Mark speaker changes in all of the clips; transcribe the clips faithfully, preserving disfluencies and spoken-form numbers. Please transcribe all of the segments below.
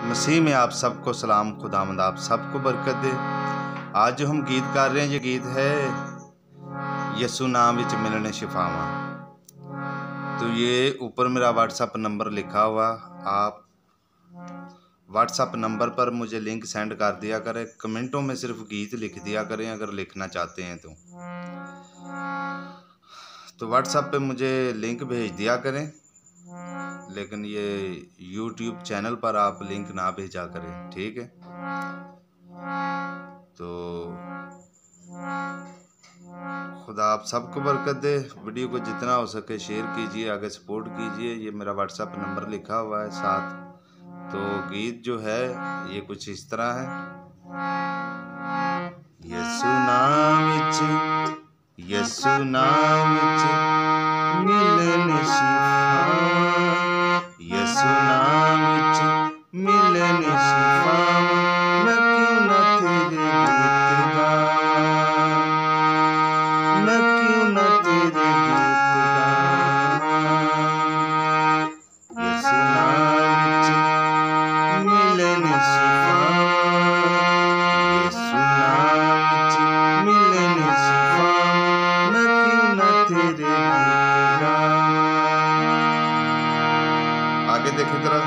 Speaker 1: मसीह में आप सबको सलाम। खुदावंद आप सबको बरकत दे। आज जो हम गीत गा रहे हैं ये गीत है यसु नाम विच मिलने शिफावा। तो ये ऊपर मेरा व्हाट्सअप नंबर लिखा हुआ, आप व्हाट्सअप नंबर पर मुझे लिंक सेंड कर दिया करें। कमेंटों में सिर्फ गीत लिख दिया करें अगर लिखना चाहते हैं तो तो व्हाट्सएप पे मुझे लिंक भेज दिया करें, लेकिन ये यूट्यूब चैनल पर आप लिंक ना भेजा करें, ठीक है। तो खुदा आप सबको बरकत दे। वीडियो को जितना हो सके शेयर कीजिए, आगे सपोर्ट कीजिए। ये मेरा व्हाट्सएप नंबर लिखा हुआ है साथ। तो गीत जो है ये कुछ इस तरह है। यसु नाम विच यसु नाम विच मिलने शिफावा, यसु नाम विच मिलने शिफावा। मैं क्यों ना तेरे गीत गावां, मैं क्यों ना तेरे गीत गावां। यसु नाम विच मिलने शिफावा, यसु नाम विच मिलने शिफावा। मैं क्यों ना तेरे गीत गावां। आगे देखो जरा।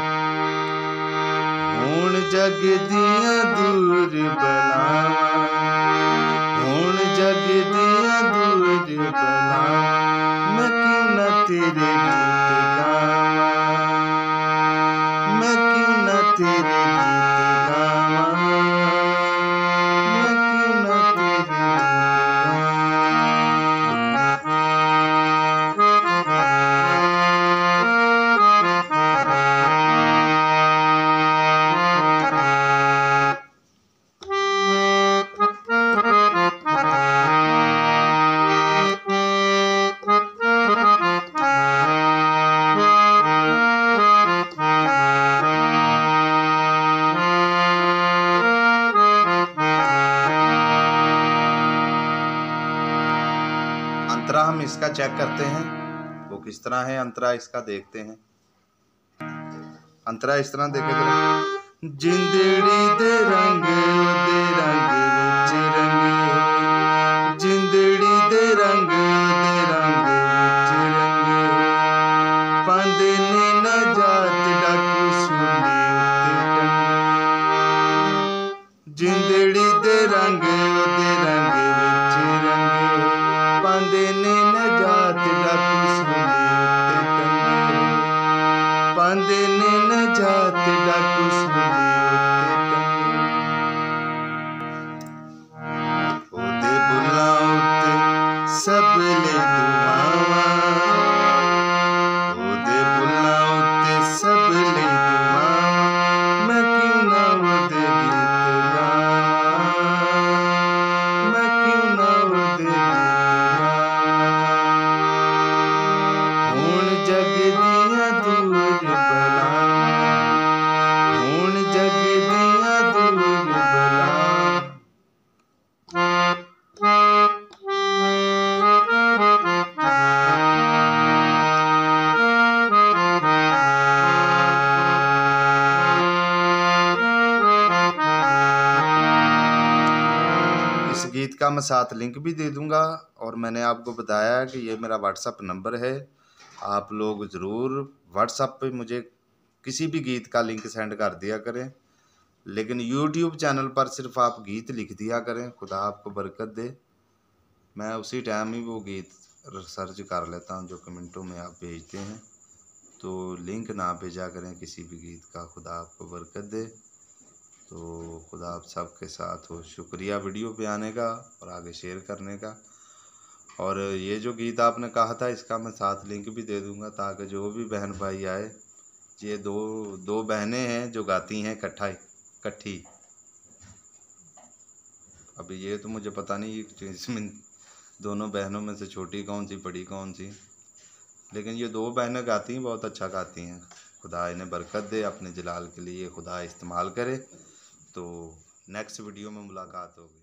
Speaker 1: हुण जग दियां दूर बलावां, हुण जग दियां दूर बलावां। मैं क्यों ना तेरे गीत गावां, मैं क्यों ना तेरे गीत गावां, मैं क्यों ना तेरे गीत अंतरा हम इसका चेक करते हैं वो किस तरह है। अंतरा इसका देखते हैं। अंतरा इस तरह देखे तो जिंदड़ी दे रंग दे रंग विच रंगे, जिंदड़ी दे रंग दे रंग विच रंगे। पांदे ने ना जात डाकू सूली उत्ते टंगे, जिंदड़ी दे रंग दे रंग विच रंगे। पांदे ने ना जात डाकू सूली उत्ते टंगे, पांदे ने ना जात डाकू सूली उत्ते टंगे। ओदे बुल्लां उत्ते सबले दुआवां, ओदे बुल्लां उत्ते सबले दुआवां। मैं क्यों ना ओदे गीत गावां, मैं क्यों ना ओदे गीत गावां। हुण जग दियां दूर बलावां, हुण जग दियां दूर बलावां। इस गीत का मैं साथ लिंक भी दे दूंगा, और मैंने आपको बताया कि ये मेरा व्हाट्सअप नंबर है। आप लोग ज़रूर व्हाट्सअप पे मुझे किसी भी गीत का लिंक सेंड कर दिया करें, लेकिन यूट्यूब चैनल पर सिर्फ आप गीत लिख दिया करें। खुदा आपको बरकत दे। मैं उसी टाइम ही वो गीत सर्च कर लेता हूँ जो कमेंटों में आप भेजते हैं। तो लिंक ना भेजा करें किसी भी गीत का। खुदा आपको बरकत दे। तो खुदा आप सबके साथ हो। शुक्रिया वीडियो पे आने का और आगे शेयर करने का। और ये जो गीत आपने कहा था इसका मैं साथ लिंक भी दे दूंगा, ताकि जो भी बहन भाई आए। ये दो दो बहनें हैं जो गाती हैं इकट्ठा इकट्ठी। अभी ये तो मुझे पता नहीं इसमें दोनों बहनों में से छोटी कौन सी बड़ी कौन सी, लेकिन ये दो बहनें गाती हैं, बहुत अच्छा गाती हैं। खुदा इन्हें बरकत दे, अपने जलाल के लिए खुदा इस्तेमाल करे। तो नेक्स्ट वीडियो में मुलाकात होगी।